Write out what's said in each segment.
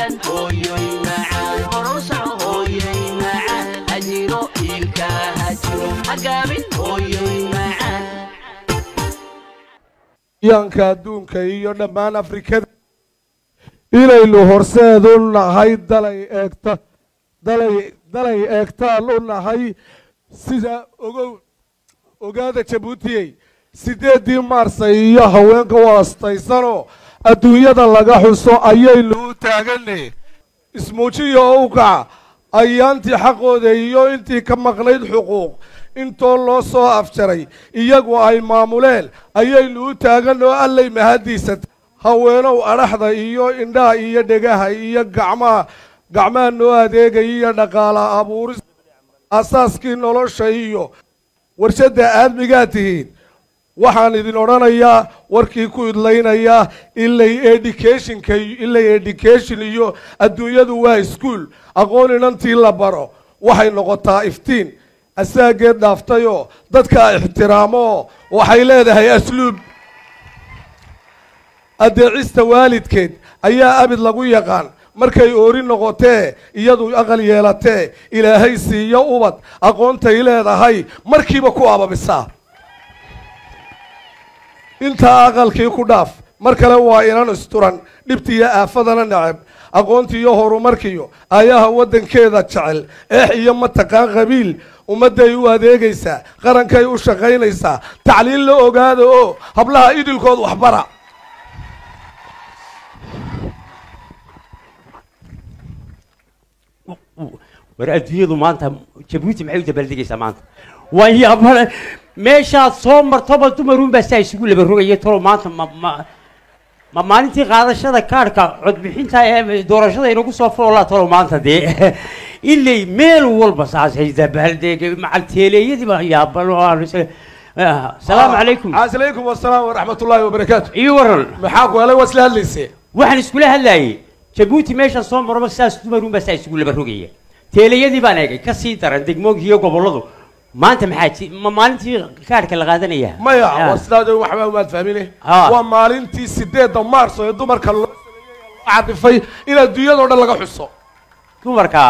yanka adduunka iyo dhammaan afrikada inaynu horseedu nahay dalay eegtaan u nahay sida ogaada Jabuutiyey 8 Maarsa iyo haweenka waastaysanoo adduunyada laga xuso ayaynu u taaganay ismuujiyo uga ayaantii xaqooda iyo intii ka maqnayd xuquuq intoo loo soo afjaray iyagu ay maamuleen ayaynu u taaganoo allay mahadiisa haweenow araxda iyo indhaha iyo dhegaha iyo gacmaha noo adeegay iyo dhaqaala abuuris asaaskii nolosha iyo warshada aadmigaa tihiin waxaan idin odhanayaa warkii ku idlaynayaa ilay education iyo adduunyadu waa iskuul aqoon inantii la baro waxay noqotaa iftiin asaageed dhaaftayoo dadka ixtiraamo waxay leedahay asluub adeecista waalidkeed ayaa abid lagu yaqaan markay oori noqotee iyadu aqal yeelatee ilaahay siiyo ubad aqoontay leedahay markiiba ku ababisaa intaa aqalkii ku dhaaf mar kale waa inan isturan dhibtiyo aafadana nacab aqoontiiyo horumarkiyo ayaha waddankeeda jecel iyo mataqaan qabiil ummadday u adeegaysaa qarankay u shaqaynaysaa tacliin la ogaada oo hablaha idilkood waxbara war adduunyadu maanta Jabuuti maxay u dabaaldegaysaa maanta waan yaabana meeshaad soo martoba dumarun baa saa isugu laba rogaya tolo maanta ma maalintii qaadashada kaarhka codbixinta ee doorashada inagu soo foolaa tolo maanta dee ilay meel walba saasay dabaaldegay macal teeleeyadii baa yaabano السلام عليكم. عليكم والسلام ورحمة الله وبركاته. إيه ورن. محاك ولا وصل هالليسي. وحن سكولها هلاي. جبوتي ماشى صوم مرة ساس تمرون بس سكول بروجية. تيلي يدي بانيك كسيتر عندك موج هيو قبلضو. ما أنت محاكي ما أنت كارك الغادن إياه. ما يا وصل هذا وحبا ما تفهميني. وما أنت سديد دمار صو يدمر كل عاد في إلى الدنيا ولا لقى حصة. دمر كا.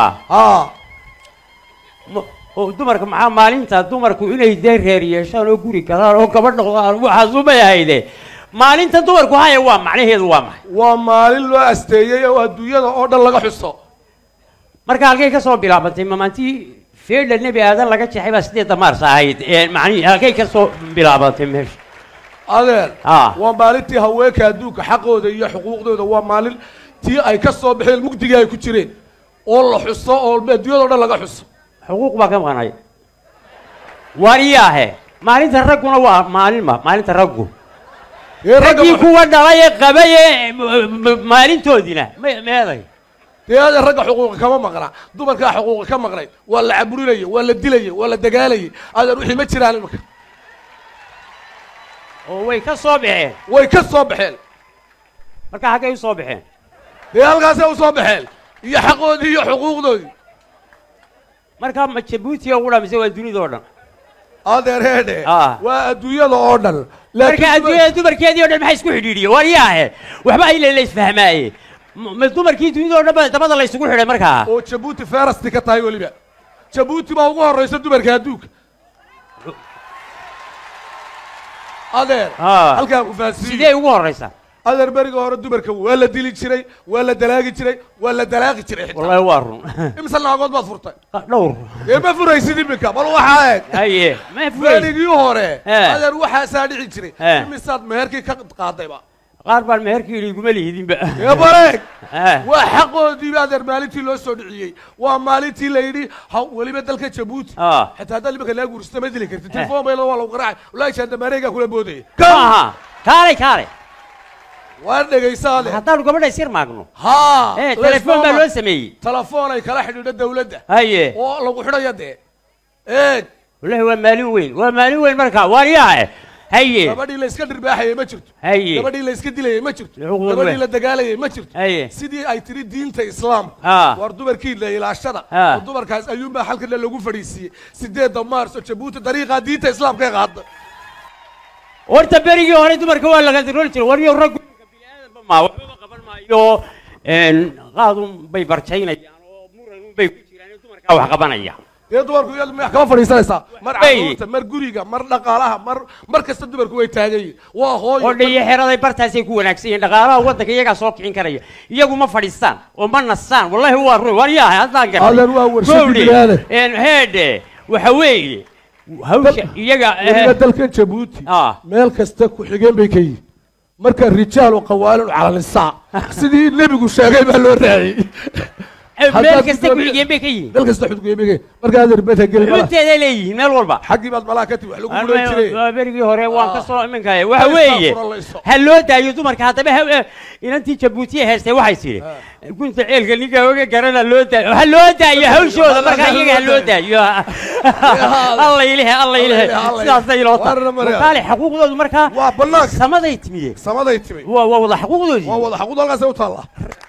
dumarka maxaa maalinta dumarku inay deereer yeeshaan oo guri galaan oo gabadh noqdaan waxa sumay hayde maalinta dumarku haya waa macnaheedu waa maxay waa maalin loo asteeyay oo adduunyada oo dhan laga xuso marka halkay ka soo bilaabantay maalintii feedha nabi aadan laga jeexay baa 8 Maars ahayd macnaheedu halkay ka soo bilaabantay meesha adeer waa maalintii haweenka adduunka xaqooda iyo xuquuqdooda waa maalintii ay ka soo baxeen mugdiga ay ku jireen oo la xuso oo adduunyada oo dhan laga xuso حقوق ما كم غناي وارياه ما أنت الرجل ما أنت الرجل رجل هو دراية قباية ما أنت ودينا ما هذا هذا الرجل حقوق كم مغرى دمر كا حقوق كم مغرى ولا عبرولي ولا دلي ولا دجالي هذا روحي ما تشيل على المكان ويكصوبحين ويكصوبحين مركا حاجة يصوبحين يا الغازة وصوبحين يا حقوق دي حقوق دي marka ma Jabuuti oo wada mise waa dunida oo dhan adeer heede waa adduunyada oo dhan laakiin adduunyada dumarkeedii oo dhan maxay isku xidhiidhiyeen wariyaahe waxba ay leeyahay isfahmaaye ma dumarkii dunida oo dhan dabada la isugu xidhay markaa oo Jabuuti farasti ka tahay waliba Jabuuti baa ugu horeysa dumarka adduunka adeer halka ku faasiyo sidee ugu horeysa adeer bariga hore dumarka waa la dili jiray waa la dalaagi jiray waa la dalaaqi jiray wallahi waa run imsa naagood baad furtay dhowr ma furaysid imika bal waxa eeg haye ma furay barigii hore adeer waxa saadhici jiray imisaad meherkii ka qaadayba qaar baan meherkii iguma liidinba ya bareeg waa xaqoodii adeer maalintii loo soo dhiciyay waa maalintii la yidhi waliba dalka Jabuuti xitaa dal imika la guursta ma dili kartid telefoon bay waa lagu qaraacay wallahi shaanda mareega kula boodayay kaale وأنا حطوا قبل يصير معنا ها تلفون ما لون سمي تلفون أي كلا حدود الدولة هاي والله وحده يده إيه ولا هو مالوين مركا وارياه هاي كبدي اللي يسكدر بحيه ما شفت هاي كبدي اللي يسكدر ليه ما شفت كبدي اللي دجاله ما شفت هاي سيدي أي تريد دين الإسلام وردو بركيد له إلى الشرع وردو بركاز أيوم بحال كله لقوا فريسي سيدي دمار سوتشبوت طريقة دين الإسلام كغاد ورت بريجي هوني دمر كوال لقى تقول ترى وريو رجل ما قبل ما يو qaadun bay barjaynayaan oo muran bay ku jiraan dumarka wax qabanaya ee dumarku iyadu ma kama fadhiisanaysaa mar caruurta mar guriga mar dhaqaalaha mar kasta dumarku way taagayeen waa hooyo oo dhiyo xeraday bartaasay ku wanaagsan yihiin dhaqaalaha waddanka iyaga soo kicin karaya iyagu ma fadhiistaan oo ma nastaan wallahi waa ruux war yahay haddaan garay alan waa warshad bilaade heede waxa weeye hawsha iyaga dalkan Jabuuti meel kasta ku xigeen bay ka yihiin marka rijaal oo qawaalin cala nisaa sidii nabigu sheegay baa loo raacay meel kasta ku xigeen bay ka yihiin meel kasta xud geeyay marka aad ribada galay inteeda leeyihiin meel walba xaqi baad malaakati wax lagu guuleyn jiray berigii hore waan ka soo iminkaay waxa weeye ha loo daayo dumarka hadaba inantii Jabuuti heestay waxay tiri kunta ceelka ninka oga garana loo daayo ha loo daayo hawshooda marka iyaga ha loo daayo Allah ilaah sidaas ay loo taali xuquuqdoodu marka waa banaanka samaday timiyay waa wada xuquuqdoodii waa wada xuquuqdooda halkaas u taala